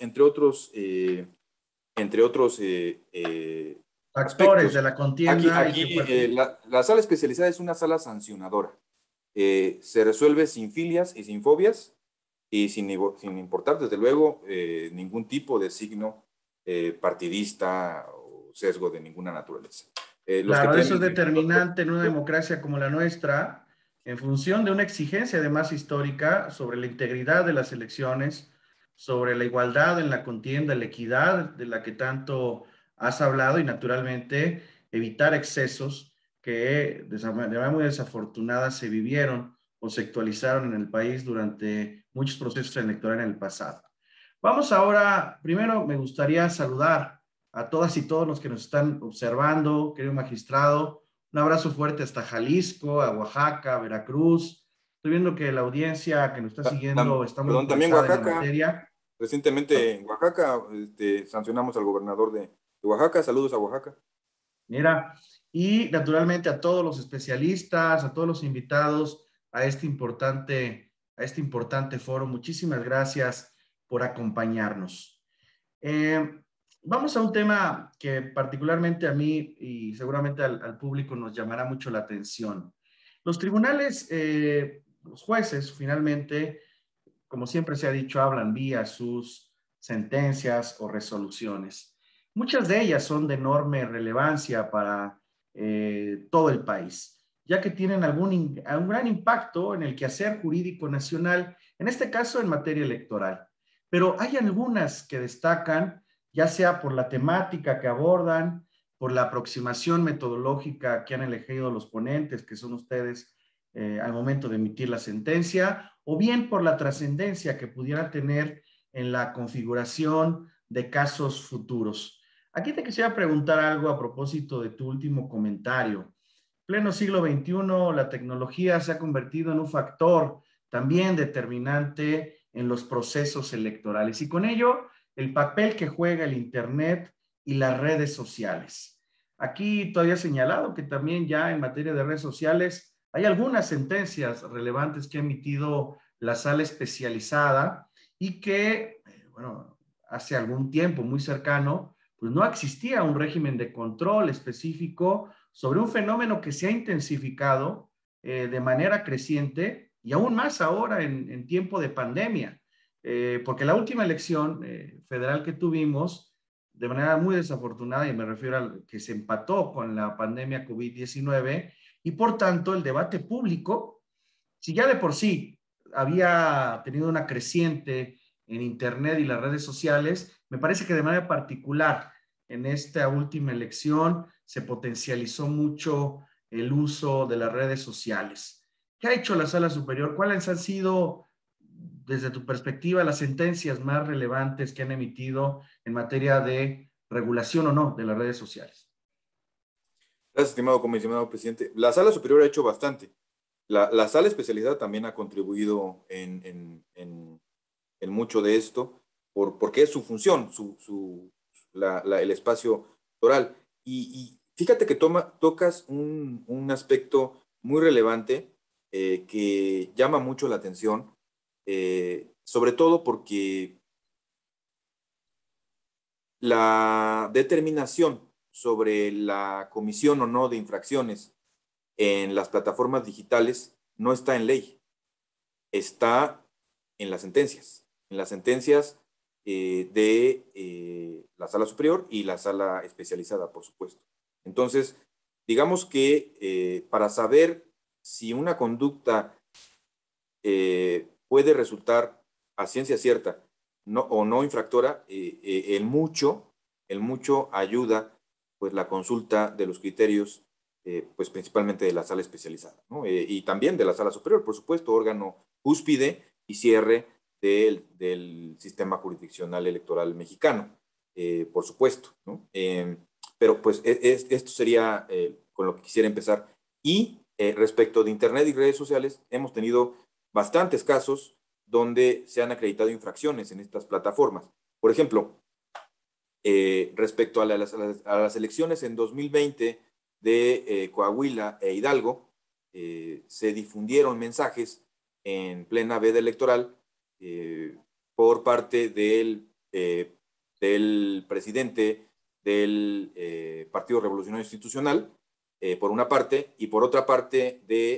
Actores aspectos. de la Aquí, contienda y que aquí la sala especializada es una sala sancionadora. Se resuelve sin filias y sin fobias y sin importar, desde luego, ningún tipo de signo partidista o sesgo de ninguna naturaleza. Los que claro, eso temen es determinante en una democracia como la nuestra, en función de una exigencia además histórica sobre la integridad de las elecciones, sobre la igualdad en la contienda, la equidad de la que tanto has hablado y naturalmente evitar excesos que de manera muy desafortunada se vivieron o se actualizaron en el país durante muchos procesos electorales en el pasado. Vamos ahora, primero me gustaría saludar a todas y todos los que nos están observando, querido magistrado. Un abrazo fuerte hasta Jalisco, a Oaxaca, a Veracruz. Estoy viendo que la audiencia que nos está siguiendo está muy Perdón, también interesada en la Oaxaca. materia. Recientemente en Oaxaca sancionamos al gobernador de Oaxaca. Saludos a Oaxaca. Mira, y naturalmente a todos los especialistas, a todos los invitados a este importante foro. Muchísimas gracias por acompañarnos. Eh, Vamos a un tema que particularmente a mí y seguramente al público nos llamará mucho la atención. Los tribunales, los jueces finalmente, como siempre se ha dicho, hablan vía sus sentencias o resoluciones. Muchas de ellas son de enorme relevancia para todo el país, ya que tienen un gran impacto en el quehacer jurídico nacional, en este caso en materia electoral. Pero hay algunas que destacan, ya sea por la temática que abordan, por la aproximación metodológica que han elegido los ponentes, que son ustedes al momento de emitir la sentencia, o bien por la trascendencia que pudiera tener en la configuración de casos futuros. Aquí te quisiera preguntar algo a propósito de tu último comentario. Pleno siglo XXI, la tecnología se ha convertido en un factor también determinante en los procesos electorales y con ello el papel que juega el Internet y las redes sociales. Aquí todavía he señalado que también ya en materia de redes sociales hay algunas sentencias relevantes que ha emitido la sala especializada y que, bueno, hace algún tiempo muy cercano, pues no existía un régimen de control específico sobre un fenómeno que se ha intensificado de manera creciente y aún más ahora en tiempo de pandemia. Porque la última elección federal que tuvimos, de manera muy desafortunada, y me refiero a que se empató con la pandemia COVID-19, y por tanto el debate público, si ya de por sí había tenido una creciente en Internet y las redes sociales, me parece que de manera particular en esta última elección se potencializó mucho el uso de las redes sociales. ¿Qué ha hecho la Sala Superior? ¿Cuáles han sido, desde tu perspectiva, las sentencias más relevantes que han emitido en materia de regulación o no de las redes sociales? Gracias, estimado comisionado presidente. La Sala Superior ha hecho bastante. La Sala Especializada también ha contribuido en mucho de esto, porque es su función, el espacio oral. Y fíjate que tocas un aspecto muy relevante que llama mucho la atención, sobre todo porque la determinación sobre la comisión o no de infracciones en las plataformas digitales no está en ley, está en las sentencias de la sala superior y la sala especializada, por supuesto. Entonces, digamos que para saber si una conducta puede resultar a ciencia cierta no, o no infractora, el mucho ayuda pues la consulta de los criterios, pues principalmente de la sala especializada, ¿no? Y también de la sala superior, por supuesto, órgano cúspide y cierre del sistema jurisdiccional electoral mexicano, por supuesto, ¿no? Pero pues esto sería con lo que quisiera empezar. Y respecto de Internet y redes sociales, hemos tenido bastantes casos donde se han acreditado infracciones en estas plataformas. Por ejemplo, respecto a las elecciones en 2020 de Coahuila e Hidalgo, se difundieron mensajes en plena veda electoral por parte del presidente del Partido Revolucionario Institucional, por una parte, y por otra parte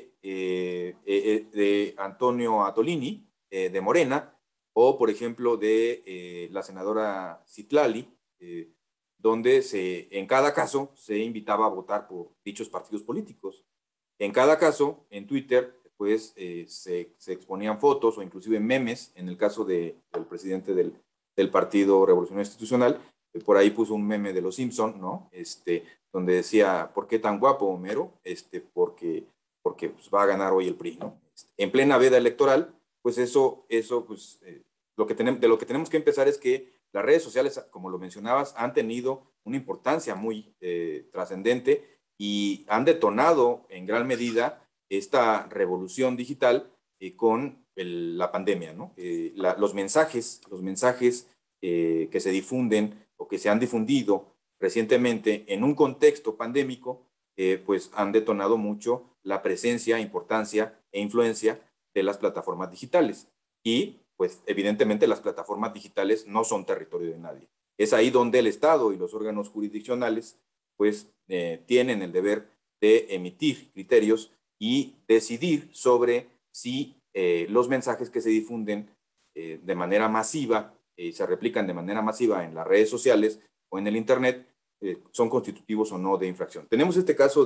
de Antonio Atolini, de Morena, o por ejemplo de la senadora Citlali, donde en cada caso se invitaba a votar por dichos partidos políticos. En cada caso, en Twitter, pues se exponían fotos o inclusive memes, en el caso del presidente del Partido Revolucionario Institucional, por ahí puso un meme de los Simpson, ¿no? Donde decía, ¿por qué tan guapo, Homero? Porque pues, va a ganar hoy el PRI, ¿no? En plena veda electoral, pues pues, de lo que tenemos que empezar es que las redes sociales, como lo mencionabas, han tenido una importancia muy trascendente y han detonado en gran medida esta revolución digital con la pandemia, ¿no? Los mensajes que se difunden o que se han difundido recientemente en un contexto pandémico, pues han detonado mucho la presencia, importancia e influencia de las plataformas digitales. Y, pues, evidentemente las plataformas digitales no son territorio de nadie. Es ahí donde el Estado y los órganos jurisdiccionales, pues, tienen el deber de emitir criterios y decidir sobre si los mensajes que se difunden de manera masiva, se replican de manera masiva en las redes sociales o en el Internet, son constitutivos o no de infracción. Tenemos este caso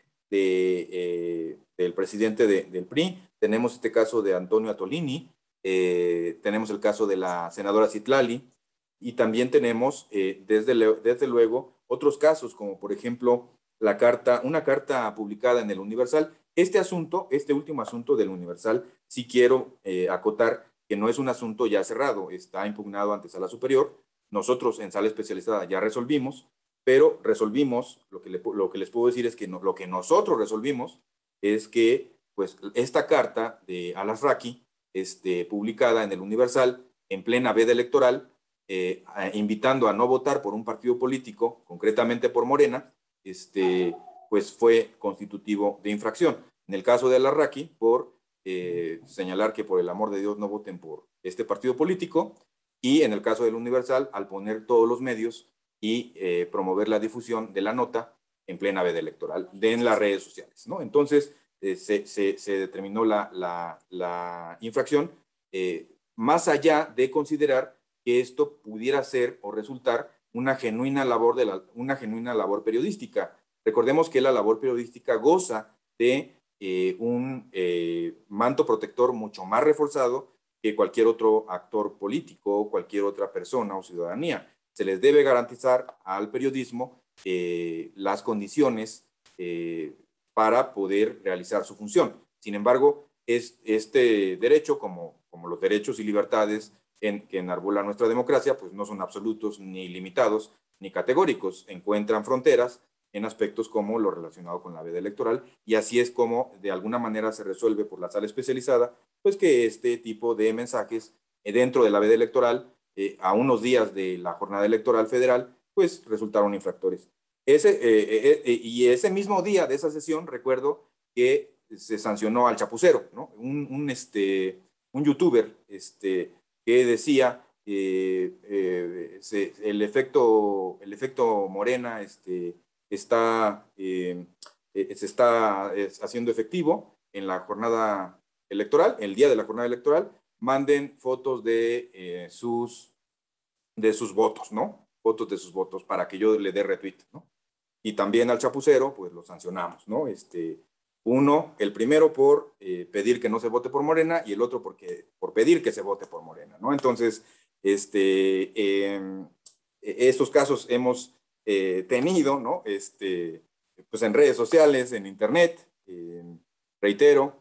del presidente del PRI, tenemos este caso de Antonio Atolini, tenemos el caso de la senadora Citlali, y también tenemos, desde luego, otros casos, como por ejemplo una carta publicada en el Universal. Este último asunto del Universal, sí quiero acotar que no es un asunto ya cerrado, está impugnado ante Sala Superior, nosotros en sala especializada ya resolvimos, pero resolvimos, lo que les puedo decir es que lo que nosotros resolvimos es que pues esta carta de Al-Azraqui, publicada en el Universal en plena veda electoral, invitando a no votar por un partido político, concretamente por Morena, pues fue constitutivo de infracción. En el caso de Al-Azraqui, por señalar que por el amor de Dios no voten por este partido político, y en el caso del Universal, al poner todos los medios y promover la difusión de la nota en plena veda electoral en las redes sociales, ¿no? Entonces, se determinó la infracción, más allá de considerar que esto pudiera ser o resultar una genuina labor periodística. Recordemos que la labor periodística goza de un manto protector mucho más reforzado que cualquier otro actor político, cualquier otra persona o ciudadanía. Se les debe garantizar al periodismo las condiciones para poder realizar su función. Sin embargo, este derecho, como los derechos y libertades que enarbola nuestra democracia, pues no son absolutos, ni limitados, ni categóricos. Encuentran fronteras en aspectos como lo relacionado con la veda electoral, y así es como de alguna manera se resuelve por la sala especializada, pues que este tipo de mensajes dentro de la veda electoral, a unos días de la jornada electoral federal, pues resultaron infractores. Y ese mismo día de esa sesión, recuerdo que se sancionó al Chapucero, ¿no? Un youtuber que decía el efecto Morena se está haciendo efectivo en la jornada electoral, el día de la jornada electoral, manden fotos de sus votos, ¿no? Fotos de sus votos para que yo le dé retweet, ¿no? Y también al chapucero, pues lo sancionamos, ¿no? El primero por pedir que no se vote por Morena, y el otro por pedir que se vote por Morena, ¿no? Entonces, estos casos hemos tenido, ¿no? Pues en redes sociales, en internet, reitero,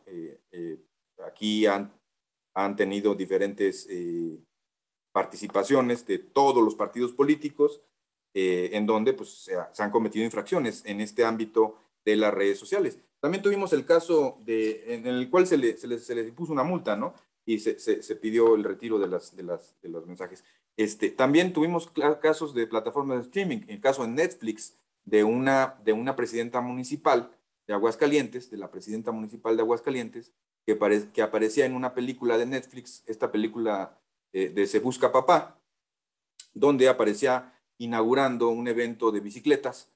aquí han tenido diferentes participaciones de todos los partidos políticos, en donde pues, se han cometido infracciones en este ámbito de las redes sociales. También tuvimos el caso en el cual se les impuso una multa, ¿no? Y se pidió el retiro de los mensajes. También tuvimos casos de plataformas de streaming, el caso en Netflix de una presidenta municipal de Aguascalientes, de la presidenta municipal de Aguascalientes, que aparecía en una película de Netflix, esta película de Se Busca Papá, donde aparecía inaugurando un evento de bicicletas,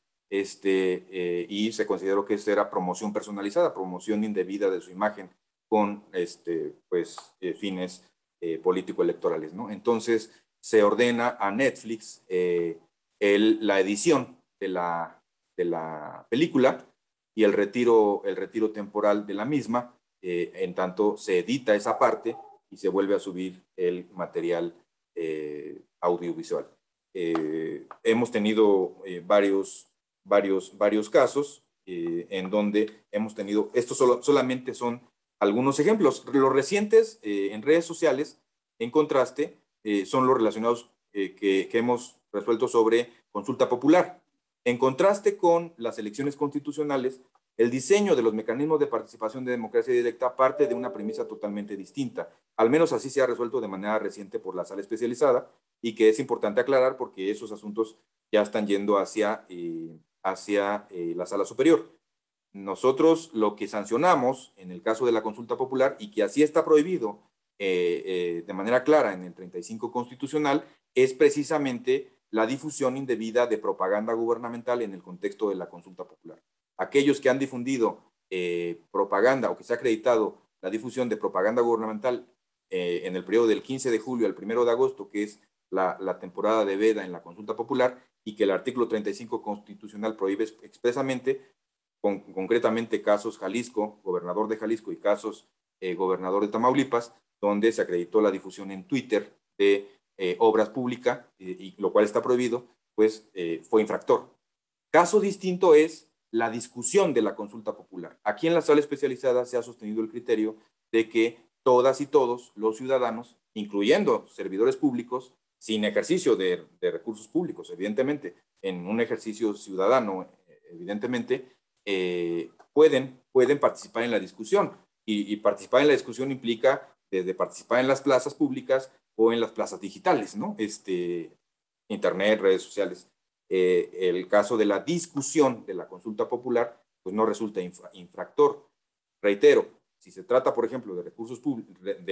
y se consideró que esa era promoción personalizada, promoción indebida de su imagen con fines político-electorales, ¿no? Entonces se ordena a Netflix la edición de la película y el retiro temporal de la misma, en tanto se edita esa parte y se vuelve a subir el material audiovisual. Hemos tenido varios casos en donde hemos tenido, estos solamente son algunos ejemplos. Los recientes en redes sociales, en contraste, son los relacionados que hemos resuelto sobre consulta popular. En contraste con las elecciones constitucionales, el diseño de los mecanismos de participación de democracia directa parte de una premisa totalmente distinta. Al menos así se ha resuelto de manera reciente por la sala especializada, y que es importante aclarar porque esos asuntos ya están yendo hacia la sala superior. Nosotros lo que sancionamos en el caso de la consulta popular, y que así está prohibido de manera clara en el 35 constitucional, es precisamente la difusión indebida de propaganda gubernamental en el contexto de la consulta popular. Aquellos que han difundido propaganda, o que se ha acreditado la difusión de propaganda gubernamental en el periodo del 15 de julio al 1 de agosto, que es la temporada de veda en la consulta popular, y que el artículo 35 constitucional prohíbe expresamente, concretamente casos Jalisco, gobernador de Jalisco, y casos gobernador de Tamaulipas, donde se acreditó la difusión en Twitter de obras públicas, y lo cual está prohibido, pues fue infractor. Caso distinto es la discusión de la consulta popular. Aquí en la sala especializada se ha sostenido el criterio de que todas y todos los ciudadanos, incluyendo servidores públicos, sin ejercicio de recursos públicos, evidentemente, en un ejercicio ciudadano, evidentemente, pueden participar en la discusión. Y participar en la discusión implica desde participar en las plazas públicas o en las plazas digitales, ¿no? Internet, redes sociales. El caso de la discusión de la consulta popular, pues no resulta infractor. Reitero, si se trata, por ejemplo, de recursos públicos,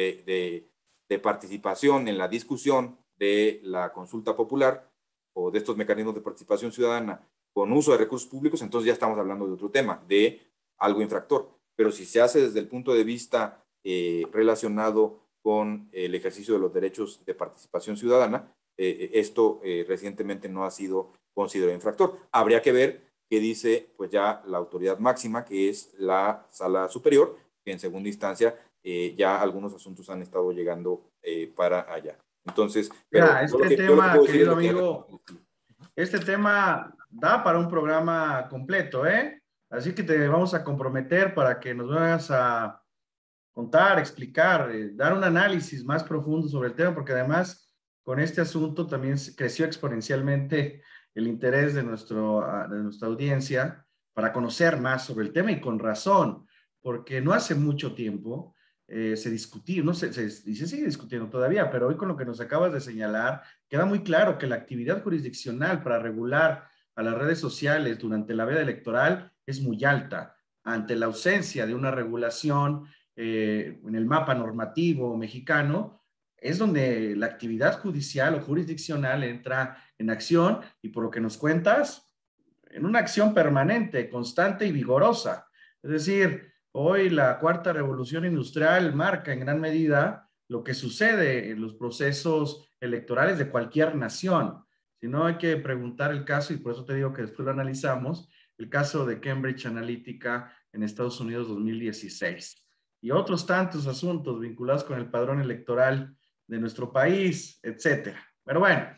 de participación en la discusión de la consulta popular o de estos mecanismos de participación ciudadana con uso de recursos públicos, entonces ya estamos hablando de otro tema, de algo infractor. Pero si se hace desde el punto de vista relacionado con el ejercicio de los derechos de participación ciudadana, esto recientemente no ha sido considerado infractor. Habría que ver qué dice pues ya la autoridad máxima, que es la Sala Superior, que en segunda instancia ya algunos asuntos han estado llegando para allá. Entonces, pero Mira, este yo lo que tema, puedo decir es querido lo que... amigo, este tema da para un programa completo, ¿eh? Así que te vamos a comprometer para que nos vayas a contar, explicar, dar un análisis más profundo sobre el tema, porque además con este asunto también creció exponencialmente el interés de nuestra audiencia para conocer más sobre el tema y con razón, porque no hace mucho tiempo se discutió, no sé, y se sigue discutiendo todavía, pero hoy con lo que nos acabas de señalar, queda muy claro que la actividad jurisdiccional para regular a las redes sociales durante la veda electoral es muy alta. Ante la ausencia de una regulación en el mapa normativo mexicano, es donde la actividad judicial o jurisdiccional entra en acción y por lo que nos cuentas, en una acción permanente, constante y vigorosa. Es decir, hoy la cuarta revolución industrial marca en gran medida lo que sucede en los procesos electorales de cualquier nación. Si no, hay que preguntar el caso, y por eso te digo que después lo analizamos, el caso de Cambridge Analytica en Estados Unidos 2016 y otros tantos asuntos vinculados con el padrón electoral de nuestro país, etcétera. Pero bueno,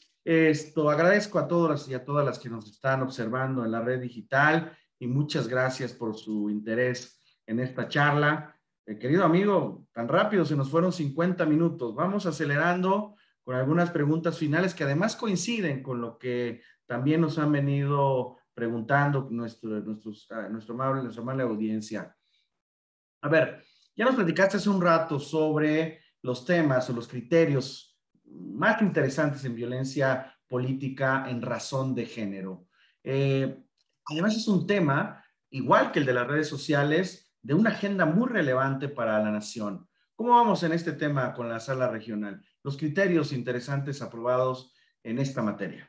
agradezco a todas y a todas las que nos están observando en la red digital y muchas gracias por su interés en esta charla. Querido amigo, tan rápido se nos fueron 50 minutos. Vamos acelerando con algunas preguntas finales que además coinciden con lo que también nos han venido preguntando nuestra amable audiencia. A ver, ya nos platicaste hace un rato sobre los temas o los criterios más interesantes en violencia política en razón de género. Además es un tema, igual que el de las redes sociales, de una agenda muy relevante para la nación. ¿Cómo vamos en este tema con la sala regional? Los criterios interesantes aprobados en esta materia.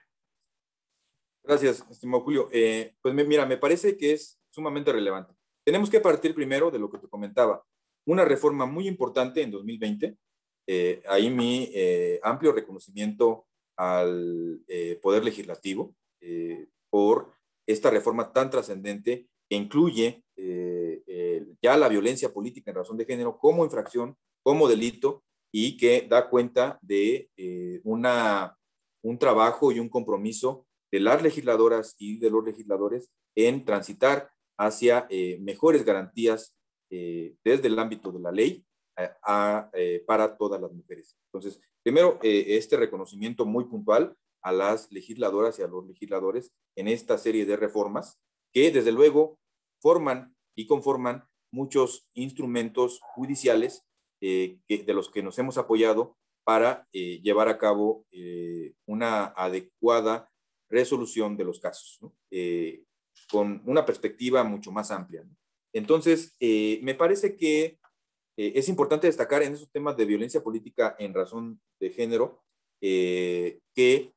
Gracias, estimado Julio. Pues mira, me parece que es sumamente relevante. Tenemos que partir primero de lo que te comentaba. Una reforma muy importante en 2020. Ahí mi amplio reconocimiento al Poder Legislativo por esta reforma tan trascendente que incluye ya la violencia política en razón de género como infracción, como delito, y que da cuenta de un trabajo y un compromiso de las legisladoras y de los legisladores en transitar hacia mejores garantías desde el ámbito de la ley para todas las mujeres. Entonces, primero, este reconocimiento muy puntual a las legisladoras y a los legisladores en esta serie de reformas que, desde luego, forman y conforman muchos instrumentos judiciales de los que nos hemos apoyado para llevar a cabo una adecuada resolución de los casos, ¿no? Con una perspectiva mucho más amplia, ¿no? Entonces, me parece que es importante destacar en esos temas de violencia política en razón de género que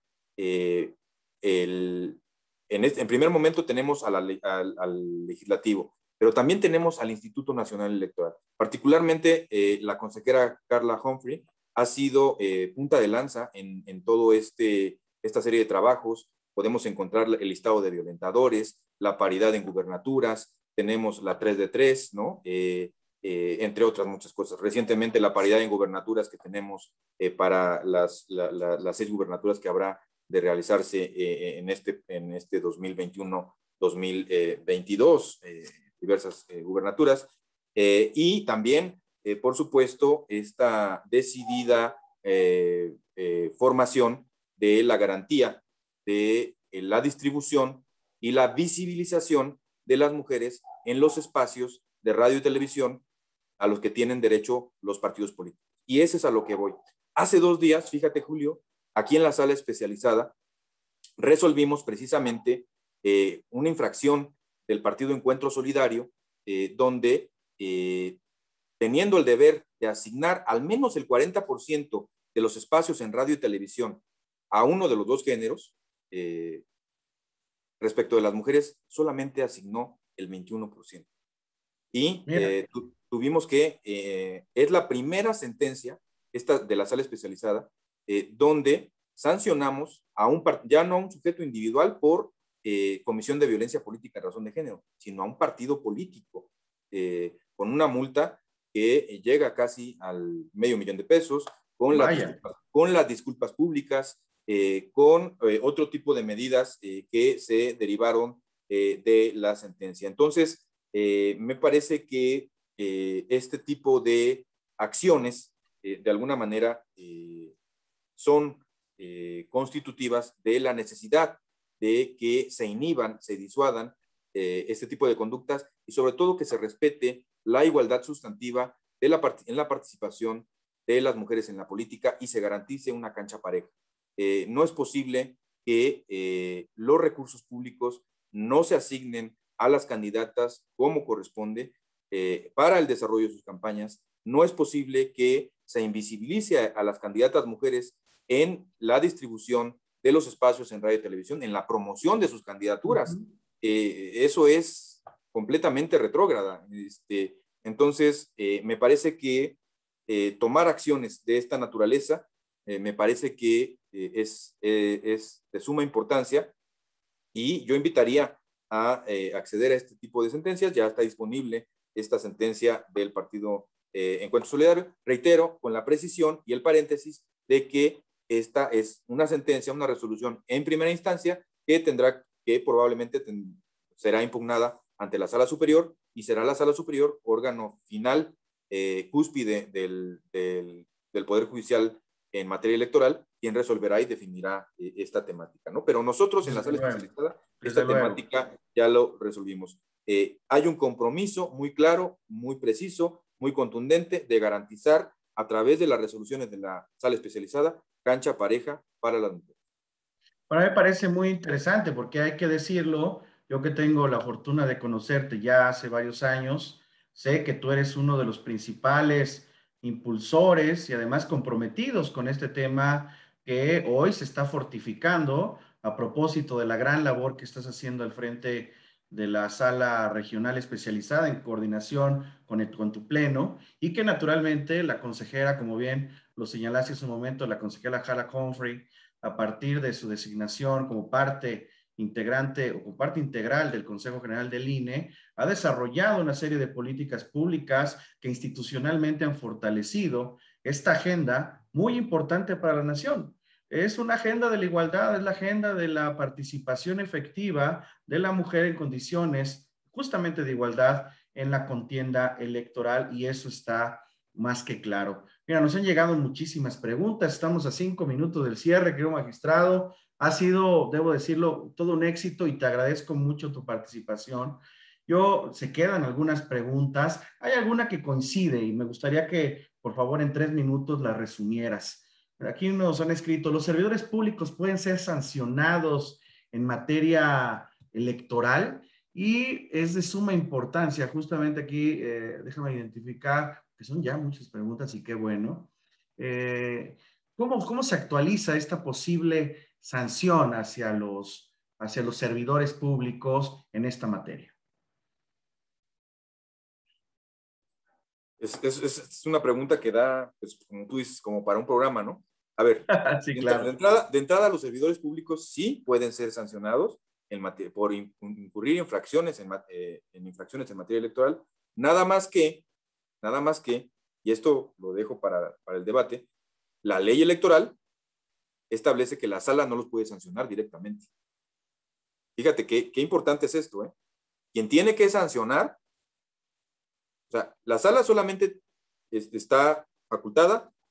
en primer momento tenemos al legislativo, pero también tenemos al Instituto Nacional Electoral. Particularmente la consejera Carla Humphrey ha sido punta de lanza en todo esta serie de trabajos. Podemos encontrar el listado de violentadores, la paridad en gubernaturas, tenemos la 3 de 3, ¿no? Entre otras muchas cosas. Recientemente la paridad en gubernaturas que tenemos para las 6 gubernaturas que habrá de realizarse en este 2021-2022, diversas gubernaturas. Y también, por supuesto, esta decidida formación de la garantía de la distribución y la visibilización de las mujeres en los espacios de radio y televisión a los que tienen derecho los partidos políticos. Y ese es a lo que voy. Hace 2 días, fíjate, Julio, aquí en la sala especializada, resolvimos precisamente una infracción del Partido Encuentro Solidario, donde teniendo el deber de asignar al menos el 40% de los espacios en radio y televisión a uno de los 2 géneros, respecto de las mujeres, solamente asignó el 21%. Y tuvimos que, es la primera sentencia esta de la sala especializada, donde sancionamos a ya no a un sujeto individual por comisión de violencia política en razón de género, sino a un partido político, con una multa que llega casi al $500,000, con las disculpas públicas, con otro tipo de medidas que se derivaron de la sentencia. Entonces, me parece que este tipo de acciones, de alguna manera, son constitutivas de la necesidad de que se inhiban, se disuadan este tipo de conductas y sobre todo que se respete la igualdad sustantiva en la participación de las mujeres en la política y se garantice una cancha pareja. No es posible que los recursos públicos no se asignen a las candidatas como corresponde para el desarrollo de sus campañas. No es posible que se invisibilice a las candidatas mujeres en la distribución de los espacios en radio y televisión, en la promoción de sus candidaturas. Eso es completamente retrógrada. Entonces, me parece que tomar acciones de esta naturaleza me parece que es de suma importancia y yo invitaría a acceder a este tipo de sentencias. Ya está disponible esta sentencia del Partido Encuentro Solidario. Reitero, con la precisión y el paréntesis de que esta es una sentencia, una resolución en primera instancia que probablemente será impugnada ante la Sala Superior y será la Sala Superior órgano final, cúspide del Poder Judicial en materia electoral, quien resolverá y definirá esta temática, ¿no? Pero nosotros en la sala especializada, esta temática ya lo resolvimos. Hay un compromiso muy claro, muy preciso, muy contundente de garantizar a través de las resoluciones de la sala especializada cancha pareja para las mujeres. Para mí me parece muy interesante porque hay que decirlo, yo que tengo la fortuna de conocerte ya hace varios años, sé que tú eres uno de los principales impulsores y además comprometidos con este tema que hoy se está fortificando a propósito de la gran labor que estás haciendo al frente de la sala regional especializada en coordinación con tu pleno y que naturalmente la consejera, como bien lo señalaste hace un momento, la consejera Hala Humphrey, a partir de su designación como parte integrante o como parte integral del Consejo General del INE, ha desarrollado una serie de políticas públicas que institucionalmente han fortalecido esta agenda muy importante para la nación. Es una agenda de la igualdad, es la agenda de la participación efectiva de la mujer en condiciones justamente de igualdad en la contienda electoral y eso está más que claro. Mira, nos han llegado muchísimas preguntas, estamos a 5 minutos del cierre, querido magistrado. Ha sido, debo decirlo, todo un éxito y te agradezco mucho tu participación. Se quedan algunas preguntas. Hay alguna que coincide y me gustaría que, por favor, en 3 minutos la resumieras. Aquí nos han escrito, ¿los servidores públicos pueden ser sancionados en materia electoral? Y es de suma importancia, justamente aquí, déjame identificar, que son ya muchas preguntas y qué bueno. ¿Cómo se actualiza esta posible sanción hacia los servidores públicos en esta materia? Es una pregunta que da, pues, como tú dices, como para un programa, ¿no? A ver, sí, claro. de entrada, los servidores públicos sí pueden ser sancionados por incurrir infracciones en infracciones en materia electoral, nada más que, y esto lo dejo para el debate, la ley electoral establece que la sala no los puede sancionar directamente. Fíjate qué importante es esto, ¿eh? Quien tiene que sancionar, o sea, la sala solamente está facultada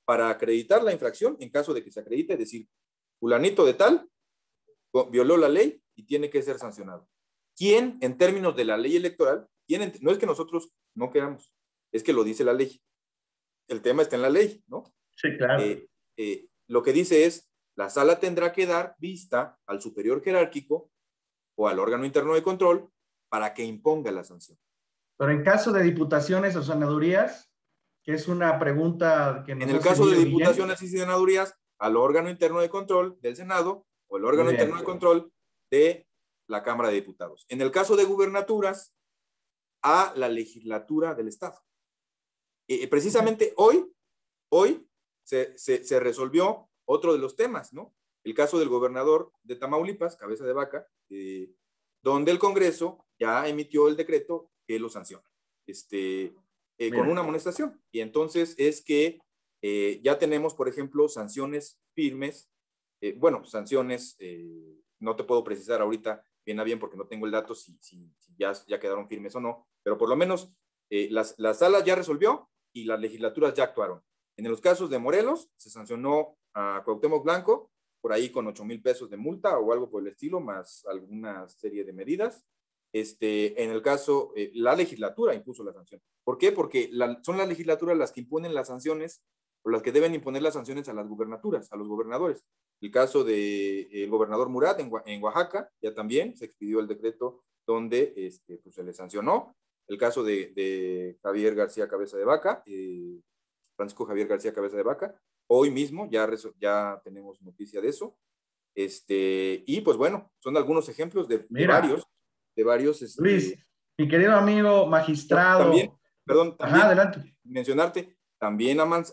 para acreditar la infracción, en caso de que se acredite, decir, fulanito de tal violó la ley y tiene que ser sancionado. ¿Quién, en términos de la ley electoral, no es que nosotros no queramos, es que lo dice la ley. El tema está en la ley, ¿no? Sí, claro. Lo que dice es, la sala tendrá que dar vista al superior jerárquico o al órgano interno de control para que imponga la sanción. Pero en caso de diputaciones o senadurías, que es una pregunta que En nos el hace caso de Emilio Guillén. diputaciones y senadurías, al órgano interno de control del Senado o el Muy órgano interno bien. de control de la Cámara de Diputados. En el caso de gubernaturas, a la legislatura del Estado. Precisamente hoy se resolvió otro de los temas, ¿no? El caso del gobernador de Tamaulipas, Cabeza de Vaca, donde el Congreso ya emitió el decreto que lo sanciona, con una amonestación. Y entonces es que ya tenemos, por ejemplo, sanciones firmes, sanciones, no te puedo precisar ahorita bien a bien porque no tengo el dato si ya quedaron firmes o no, pero por lo menos la sala ya resolvió y las legislaturas ya actuaron. En los casos de Morelos, se sancionó a Cuauhtémoc Blanco, por ahí con 8,000 pesos de multa o algo por el estilo, más alguna serie de medidas. En el caso, la legislatura impuso la sanción. ¿Por qué? Porque son las legislaturas las que imponen las sanciones o las que deben imponer las sanciones a las gubernaturas, a los gobernadores. El caso del gobernador Murat en Oaxaca, ya también se expidió el decreto donde pues se le sancionó. El caso de Javier García Cabeza de Vaca, Francisco Javier García Cabeza de Vaca, hoy mismo ya tenemos noticia de eso. Y pues bueno, son algunos ejemplos de varios. Luis, mi querido amigo También, magistrado. perdón, Ajá, también adelante. mencionarte, también al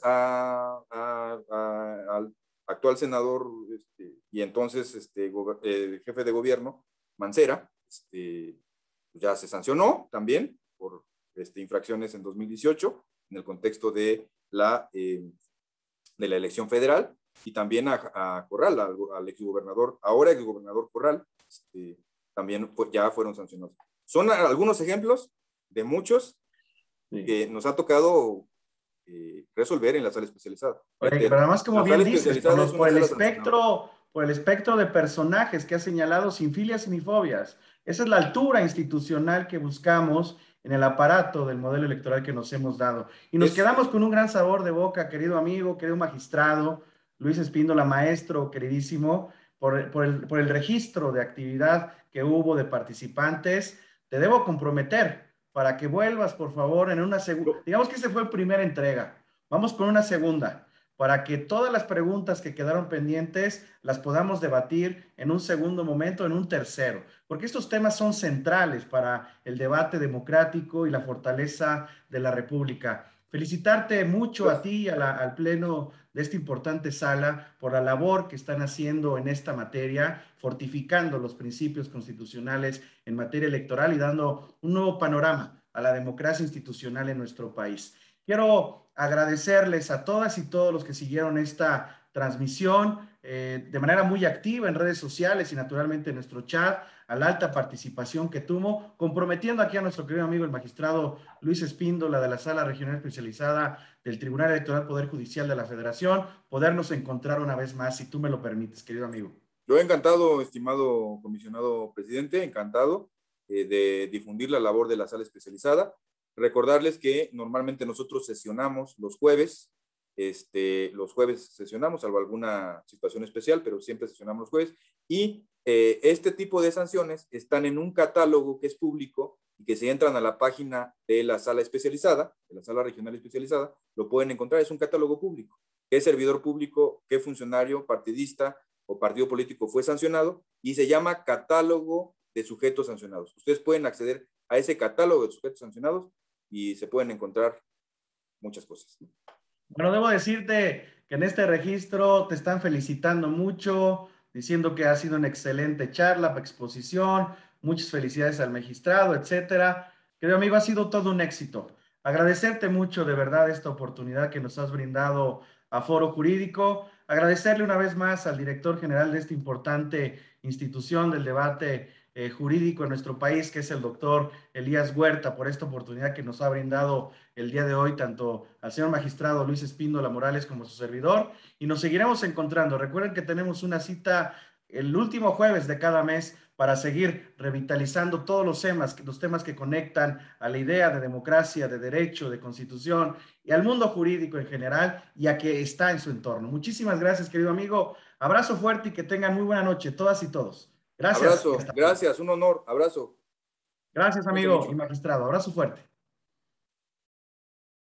actual senador y entonces jefe de gobierno, Mancera, ya se sancionó también por infracciones en 2018 en el contexto de la elección federal, y también a Corral, al exgobernador, ahora exgobernador Corral, también ya fueron sancionados. Son algunos ejemplos de muchos que nos ha tocado resolver en la sala especializada. Oye, pero además, como La bien sala dices, especializada es una sala sancionadora. por el espectro de personajes que has señalado sin filias ni fobias. Esa es la altura institucional que buscamos en el aparato del modelo electoral que nos hemos dado. Y nos quedamos con un gran sabor de boca, querido amigo, querido magistrado, Luis Espíndola, maestro, queridísimo, por el registro de actividad que hubo de participantes. Te debo comprometer para que vuelvas, por favor, en una segunda. Digamos que esa fue la primera entrega. Vamos con una segunda, para que todas las preguntas que quedaron pendientes las podamos debatir en un segundo momento, en un tercero, porque estos temas son centrales para el debate democrático y la fortaleza de la República. Felicitarte mucho a ti y al pleno de esta importante sala por la labor que están haciendo en esta materia, fortificando los principios constitucionales en materia electoral y dando un nuevo panorama a la democracia institucional en nuestro país. Quiero agradecerles a todas y todos los que siguieron esta transmisión de manera muy activa en redes sociales y naturalmente en nuestro chat, a la alta participación que tuvo, comprometiendo aquí a nuestro querido amigo el magistrado Luis Espíndola de la Sala Regional Especializada del Tribunal Electoral Poder Judicial de la Federación, podernos encontrar una vez más, si tú me lo permites, querido amigo. Yo encantado, estimado comisionado presidente, encantado de difundir la labor de la sala especializada. Recordarles que normalmente nosotros sesionamos los jueves sesionamos, salvo alguna situación especial, pero siempre sesionamos los jueves, y este tipo de sanciones están en un catálogo que es público y que si entran a la página de la sala especializada, de la sala regional especializada, lo pueden encontrar. Es un catálogo público. ¿Qué servidor público, qué funcionario partidista o partido político fue sancionado? Y se llama catálogo de sujetos sancionados. Ustedes pueden acceder a ese catálogo de sujetos sancionados y se pueden encontrar muchas cosas. Bueno, debo decirte que en este registro te están felicitando mucho, diciendo que ha sido una excelente charla, exposición, muchas felicidades al magistrado, etcétera. Querido amigo, ha sido todo un éxito. Agradecerte mucho de verdad esta oportunidad que nos has brindado a Foro Jurídico. Agradecerle una vez más al director general de esta importante institución del debate jurídico en nuestro país, que es el doctor Elías Huerta, por esta oportunidad que nos ha brindado el día de hoy, tanto al señor magistrado Luis Espíndola Morales como su servidor, y nos seguiremos encontrando. Recuerden que tenemos una cita el último jueves de cada mes para seguir revitalizando todos los temas que conectan a la idea de democracia, de derecho, de constitución y al mundo jurídico en general y a que está en su entorno. Muchísimas gracias, querido amigo. Abrazo fuerte y que tengan muy buena noche, todas y todos. Gracias y Abrazo, hasta luego. gracias, un honor, abrazo. Gracias, Cuídense amigo y mucho. magistrado. Abrazo fuerte.